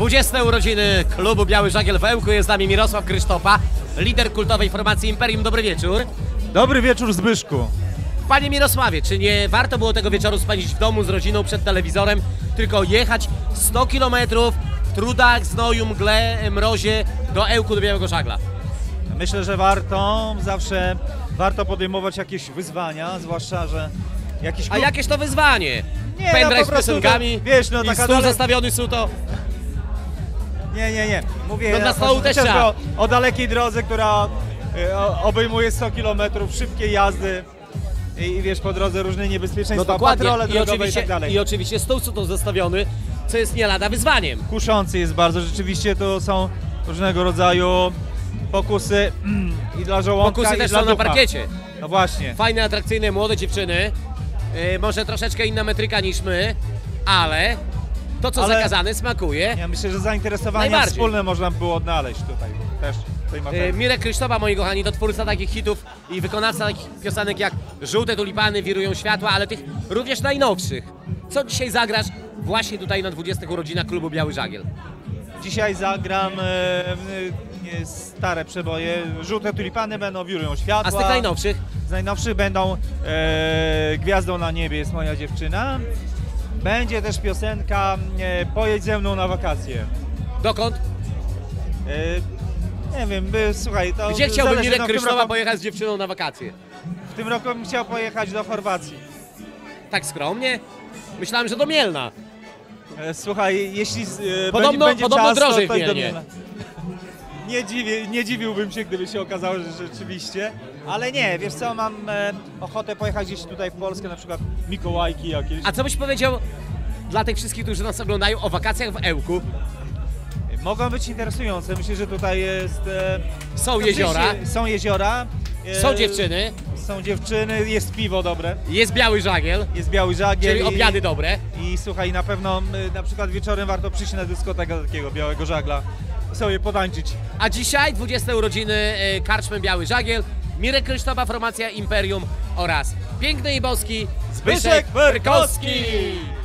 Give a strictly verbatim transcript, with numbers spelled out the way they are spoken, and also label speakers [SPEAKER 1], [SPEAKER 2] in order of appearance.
[SPEAKER 1] dwudzieste urodziny klubu Biały Żagiel w Ełku. Jest z nami Mirosław Krysztopa, lider kultowej formacji Imperium. Dobry wieczór.
[SPEAKER 2] Dobry wieczór, Zbyszku.
[SPEAKER 1] Panie Mirosławie, czy nie warto było tego wieczoru spędzić w domu z rodziną przed telewizorem, tylko jechać sto kilometrów w trudach, znoju, mgle, mrozie do Ełku, do Białego Żagla?
[SPEAKER 2] Myślę, że warto, zawsze warto podejmować jakieś wyzwania, zwłaszcza, że jakiś
[SPEAKER 1] A
[SPEAKER 2] klub...
[SPEAKER 1] jakieś to wyzwanie?
[SPEAKER 2] Nie,
[SPEAKER 1] Pendrive
[SPEAKER 2] no po
[SPEAKER 1] z
[SPEAKER 2] prostu
[SPEAKER 1] piosenkami
[SPEAKER 2] to, wiesz, no
[SPEAKER 1] i
[SPEAKER 2] taka
[SPEAKER 1] stół
[SPEAKER 2] dale...
[SPEAKER 1] zastawiony suto.
[SPEAKER 2] Nie, nie, nie. Mówię
[SPEAKER 1] No dla stołu też
[SPEAKER 2] chociażby
[SPEAKER 1] trzeba.
[SPEAKER 2] o, o dalekiej drodze, która y, o, obejmuje sto kilometrów, szybkiej jazdy i, i wiesz, po drodze różne
[SPEAKER 1] No
[SPEAKER 2] niebezpieczeństwa,
[SPEAKER 1] dokładnie.
[SPEAKER 2] patrole
[SPEAKER 1] I
[SPEAKER 2] drogowe i
[SPEAKER 1] oczywiście,
[SPEAKER 2] tak dalej.
[SPEAKER 1] I oczywiście stół suto zastawiony, co jest nie lada wyzwaniem.
[SPEAKER 2] Kuszący jest bardzo, rzeczywiście to są różnego rodzaju pokusy i dla żołądka,
[SPEAKER 1] Pokusy
[SPEAKER 2] i
[SPEAKER 1] też
[SPEAKER 2] dla
[SPEAKER 1] są na
[SPEAKER 2] ducha.
[SPEAKER 1] parkiecie.
[SPEAKER 2] No właśnie.
[SPEAKER 1] Fajne, atrakcyjne, młode dziewczyny. Yy, może troszeczkę inna metryka niż my, ale to, co
[SPEAKER 2] Ale-
[SPEAKER 1] zakazane, smakuje.
[SPEAKER 2] Ja myślę, że zainteresowania
[SPEAKER 1] Najbardziej.
[SPEAKER 2] wspólne można było odnaleźć tutaj też w tej
[SPEAKER 1] Yy,
[SPEAKER 2] materii.
[SPEAKER 1] Mirek Krysztopa, moi kochani, to twórca takich hitów i wykonawca takich piosenek jak Żółte tulipany, Wirują światła, ale tych również najnowszych. Co dzisiaj zagrasz właśnie tutaj na dwudziestych urodzinach klubu Biały Żagiel?
[SPEAKER 2] Dzisiaj zagram e, e, stare przeboje. Żółte tulipany będą, Wirują światła.
[SPEAKER 1] A z tych najnowszych?
[SPEAKER 2] Z najnowszych będą e, Gwiazdą na niebie jest moja dziewczyna. Będzie też piosenka e, Pojedź ze mną na wakacje.
[SPEAKER 1] Dokąd?
[SPEAKER 2] E, nie wiem, by, słuchaj, to
[SPEAKER 1] Gdzie chciałby
[SPEAKER 2] zależy,
[SPEAKER 1] Mirek
[SPEAKER 2] no, w tym
[SPEAKER 1] Krysztopa
[SPEAKER 2] roku-
[SPEAKER 1] pojechać z dziewczyną na wakacje?
[SPEAKER 2] W tym roku bym chciał pojechać do Chorwacji.
[SPEAKER 1] Tak skromnie? Myślałem, że do Mielna.
[SPEAKER 2] E, Słuchaj, jeśli e,
[SPEAKER 1] Podobno-
[SPEAKER 2] będzie, będzie
[SPEAKER 1] podobno
[SPEAKER 2] czas,
[SPEAKER 1] drożej
[SPEAKER 2] to,
[SPEAKER 1] w
[SPEAKER 2] to i do
[SPEAKER 1] Mielnie.
[SPEAKER 2] Mielna. Nie, dziwię, nie dziwiłbym się, gdyby się okazało, że rzeczywiście. Ale nie, wiesz co, mam e, ochotę pojechać gdzieś tutaj w Polskę, na przykład Mikołajki jakieś.
[SPEAKER 1] A co byś powiedział dla tych wszystkich, którzy nas oglądają, o wakacjach w Ełku?
[SPEAKER 2] Mogą być interesujące. Myślę, że tutaj jest... E,
[SPEAKER 1] Są
[SPEAKER 2] no
[SPEAKER 1] jeziora,
[SPEAKER 2] oczywiście Są jeziora. e,
[SPEAKER 1] są dziewczyny,
[SPEAKER 2] Są dziewczyny, jest piwo dobre,
[SPEAKER 1] jest Biały Żagiel,
[SPEAKER 2] jest biały żagiel.
[SPEAKER 1] czyli
[SPEAKER 2] i-
[SPEAKER 1] obiady dobre.
[SPEAKER 2] I słuchaj, na pewno e, na przykład wieczorem warto przyjść na dyskotekę takiego białego żagla i sobie potańczyć.
[SPEAKER 1] A dzisiaj dwudzieste urodziny e, karczmy Biały Żagiel, Mirek Krysztopa, formacja Imperium oraz piękny i boski Zbyszek
[SPEAKER 2] Zbyszek
[SPEAKER 1] Wyrkowski.
[SPEAKER 2] Wyrkowski.